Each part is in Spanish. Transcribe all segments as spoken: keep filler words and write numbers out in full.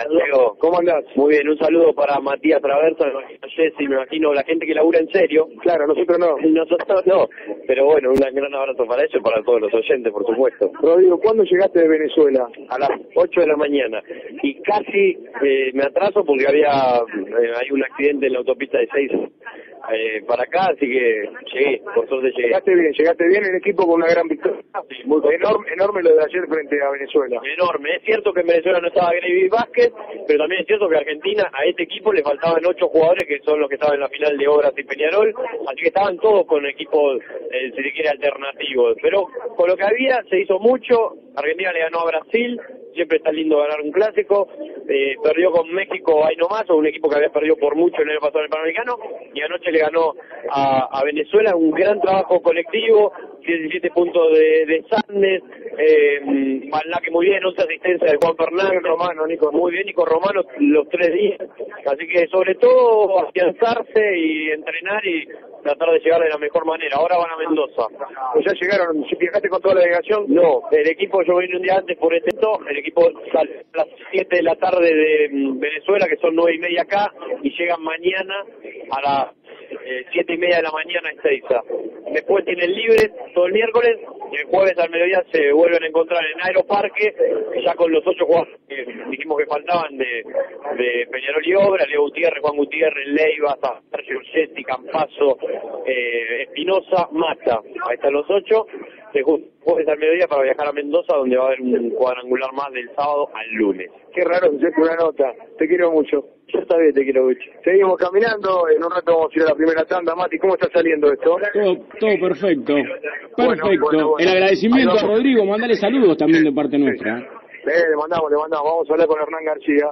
Diego, ¿cómo andás? Muy bien, un saludo para Matías Traversa, me imagino Jessy, me imagino la gente que labura en serio. Claro, nosotros no. Nosotros no, pero bueno, un gran abrazo para ellos y para todos los oyentes, por supuesto. Rodrigo, ¿cuándo llegaste de Venezuela? A las ocho de la mañana. Y casi eh, me atraso porque había eh, hay un accidente en la autopista de seis eh, para acá, así que llegué, por suerte llegué. Llegaste bien, llegaste bien, el equipo con una gran victoria. Sí, muy enorme, enorme lo de ayer frente a Venezuela. Enorme, es cierto que en Venezuela no estaba Gravy Vázquez, pero también es cierto que a Argentina, a este equipo le faltaban ocho jugadores que son los que estaban en la final de Obras y Peñarol, así que estaban todos con equipos, eh, si se quiere, alternativos. Pero con lo que había se hizo mucho. Argentina le ganó a Brasil, siempre está lindo ganar un clásico, eh, perdió con México ahí nomás, o un equipo que había perdido por mucho el año pasado en el Panamericano, y anoche le ganó a, a Venezuela, un gran trabajo colectivo, diecisiete puntos de, de Sandes, eh, Malnaque muy bien, once asistencias de Juan Fernández, Romano, Nico, muy bien, Nico Romano los tres días, así que sobre todo afianzarse y entrenar y tratar de llegar de la mejor manera. Ahora van a Mendoza. Pues ya llegaron, si viajaste con toda la delegación. No, el equipo, yo vine un día antes por este evento, el equipo sale a las siete de la tarde de Venezuela, que son nueve y media acá, y llegan mañana a las eh, siete y media de la mañana en Ezeiza. Después tienen libre todo el miércoles, y el jueves al mediodía se vuelven a encontrar en Aeroparque, ya con los ocho jugadores que dijimos que faltaban de, de Peñarol y Obra, Leo Gutiérrez, Juan Gutiérrez, Leiva, Sergio Urchetti, Campazo, eh, Espinosa, Mata. Ahí están los ocho. Se jueves al mediodía para viajar a Mendoza, donde va a haber un cuadrangular más del sábado al lunes. Qué raro, es una nota. Te quiero mucho. Yo también te quiero mucho. Seguimos caminando, en un rato vamos a ir a la primera tanda. Mati, ¿cómo está saliendo esto? Todo, todo perfecto. Perfecto. Bueno, bueno, bueno. El agradecimiento a Rodrigo, mandale saludos también de parte nuestra. Eh, le mandamos, le mandamos. Vamos a hablar con Hernán García,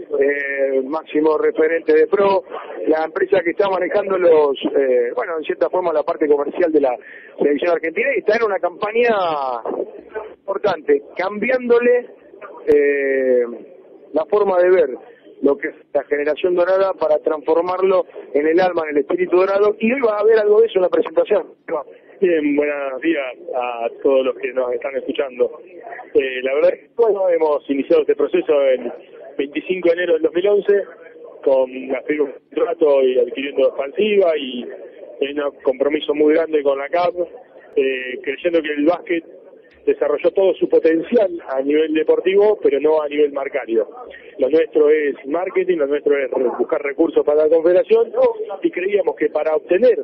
eh, máximo referente de Pro, la empresa que está manejando los, eh, bueno, en cierta forma la parte comercial de la televisión argentina, y está en una campaña importante, cambiándole eh, la forma de ver lo que es la generación dorada para transformarlo en el alma, en el espíritu dorado, y hoy va a haber algo de eso en la presentación. Bien, buenos días a todos los que nos están escuchando. Eh, la verdad es que bueno, hemos iniciado este proceso el veinticinco de enero del dos mil once con la firma de contrato y adquiriendo expansiva y un compromiso muy grande con la C A P, eh, creyendo que el básquet desarrolló todo su potencial a nivel deportivo, pero no a nivel marcario. Lo nuestro es marketing, lo nuestro es buscar recursos para la confederación, y creíamos que para obtener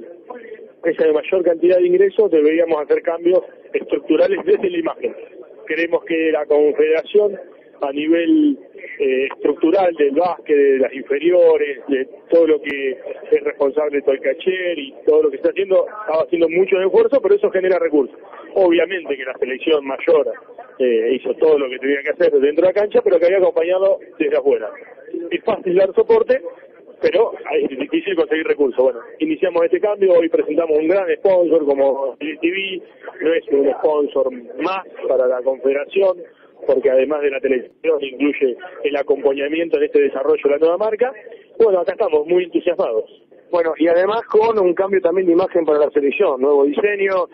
esa mayor cantidad de ingresos deberíamos hacer cambios estructurales desde la imagen. Creemos que la confederación, a nivel eh, estructural del básquet, de las inferiores, de todo lo que es responsable de Tolcacher y todo lo que está haciendo, estaba haciendo mucho esfuerzo, pero eso genera recursos. Obviamente que la selección mayor eh, hizo todo lo que tenía que hacer dentro de la cancha, pero que había acompañado desde afuera. Es fácil dar soporte, pero es difícil conseguir recursos. Bueno, iniciamos este cambio, hoy presentamos un gran sponsor como D T V, no es un sponsor más para la confederación, porque además de la televisión incluye el acompañamiento en este desarrollo de la nueva marca. Bueno, acá estamos muy entusiasmados. Bueno, y además con un cambio también de imagen para la selección, nuevo diseño,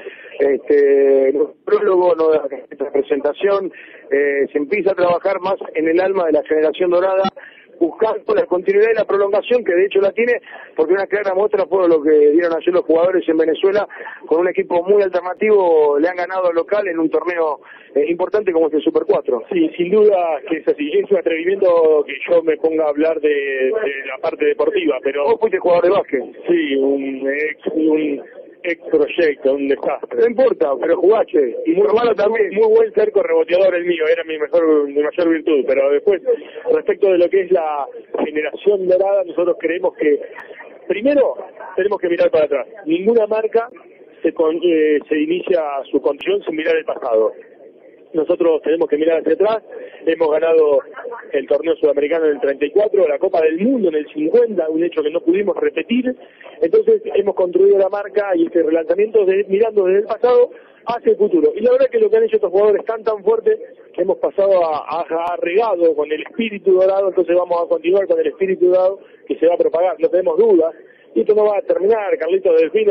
este, nuevo prólogo, nueva presentación, eh, se empieza a trabajar más en el alma de la generación dorada, buscando la continuidad y la prolongación, que de hecho la tiene, porque una clara muestra fue lo que dieron ayer los jugadores en Venezuela, con un equipo muy alternativo, le han ganado al local en un torneo eh, importante como es el Super cuatro. Sí, sin duda que es así, es un atrevimiento que yo me ponga a hablar de, de la parte deportiva, pero... Vos fuiste jugador de básquet. Sí, un ex... Un... ex proyecto, un desastre. No importa, pero jugaste. Y muy malo también, muy buen cerco reboteador el mío, era mi mejor, mi mayor virtud. Pero después, respecto de lo que es la generación dorada, nosotros creemos que, primero, tenemos que mirar para atrás. Ninguna marca se, con, eh, se inicia su construcción sin mirar el pasado. Nosotros tenemos que mirar hacia atrás. Hemos ganado el torneo sudamericano en el treinta y cuatro, la Copa del Mundo en el cincuenta, un hecho que no pudimos repetir. Entonces hemos construido la marca y este relanzamiento de, mirando desde el pasado hacia el futuro. Y la verdad que lo que han hecho estos jugadores tan tan fuerte que hemos pasado a, a, a regado con el espíritu dorado, entonces vamos a continuar con el espíritu dorado que se va a propagar, no tenemos dudas. Y esto no va a terminar. Carlitos Delfino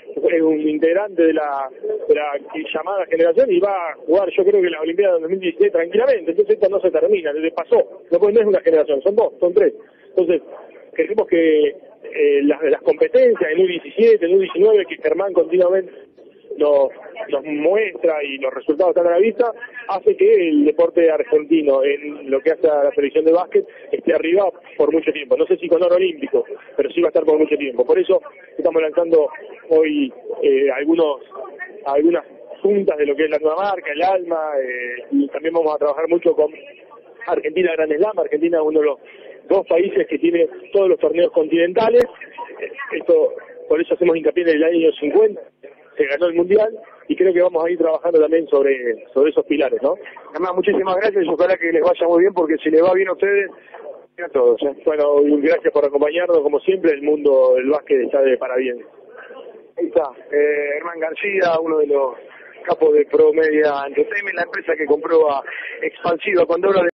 es un integrante de la, de la llamada generación y va a jugar, yo creo que la Olimpiada del dos mil dieciséis tranquilamente. Entonces esto no se termina, le pasó, no, no es una generación, son dos, son tres. Entonces queremos que eh, las, las competencias en U diecisiete, en U diecinueve, que Germán continuamente nos, nos muestra y los resultados están a la vista, hace que el deporte argentino en lo que hace a la selección de básquet esté arriba por mucho tiempo. No sé si con oro olímpico, pero sí va a estar por mucho tiempo. Por eso estamos lanzando hoy eh, algunos algunas juntas de lo que es la nueva marca, el ALMA, eh, y también vamos a trabajar mucho con Argentina Gran Slam. Argentina es uno de los dos países que tiene todos los torneos continentales. Esto, por eso hacemos hincapié en el año cincuenta, se ganó el Mundial, y creo que vamos a ir trabajando también sobre sobre esos pilares, ¿no? Además, muchísimas gracias y ojalá que les vaya muy bien, porque si les va bien a ustedes, a todos. ¿eh? Bueno, gracias por acompañarnos, como siempre, el mundo del básquet está de para bien. Ahí está, eh, Germán García, uno de los capos de Pro Media Entertainment, la empresa que compró a Expansiva cuando habla de